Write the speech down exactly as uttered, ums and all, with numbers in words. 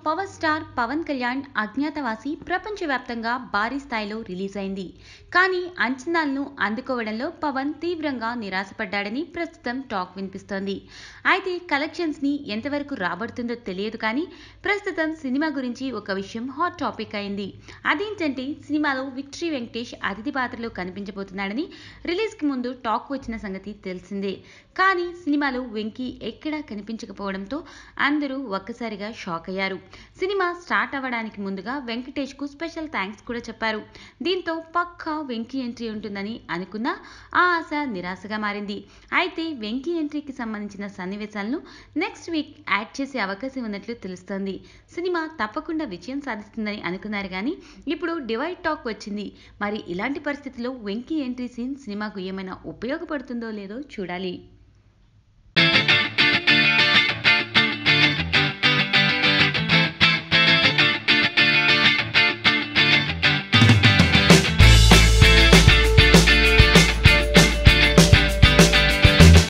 Power star Pawan Kalyan Agnyaathavaasi ప్రపంచవ్యాప్తంగా భారీ స్థాయిలో రిలీజ్ అయింది. కానీ అంచనాలను అందుకోవడంలో పవన్ తీవ్రంగా నిరాశపడ్డాడని ప్రస్తుతం టాక్ వినిపిస్తోంది. అయితే కలెక్షన్స్ ని ఎంతవరకు రాబడుతుందో తెలియదు కానీ ప్రస్తుతం సినిమా గురించి ఒక విషయం హాట్ టాపిక్ అయింది. అదేంటంటే సినిమాలో విక్టరీ వెంకటేష్ అతిథి పాత్రలో కనిపించబోతున్నాడని రిలీజ్ కి ముందు టాక్ వచ్చిన సంగతి తెలిసిందే. కానీ సినిమాలో వెంకీ ఎక్కడా కనిపించకపోవడంతో అందరూ ఒక్కసారిగా షాక్ అయ్యారు. సినిమా స్టార్ట్ అవ్వడానికి ముందుగా వెంకటేష్ కు స్పెషల్ థ్యాంక్స్ కూడా చెప్పారు. దీంతో పక్కా వెంకీ ఎంట్రీ ఉంటుందని అనుకున్నా ఆ ఆశ నిరాశగా మారింది. అయితే వెంకీ ఎంట్రీకి సంబంధించిన సన్నివేశాలను నెక్స్ట్ వీక్ యాడ్ చేసే అవకాశం ఉన్నట్లు తెలుస్తోంది. సినిమా తప్పకుండా విజయం సాధిస్తుందని అనుకున్నారు కానీ ఇప్పుడు డివైడ్ టాక్ వచ్చింది. మరి ఇలాంటి పరిస్థితుల్లో వెంకీ ఎంట్రీ సీన్ సినిమాకు ఏమైనా ఉపయోగపడుతుందో లేదో చూడాలి.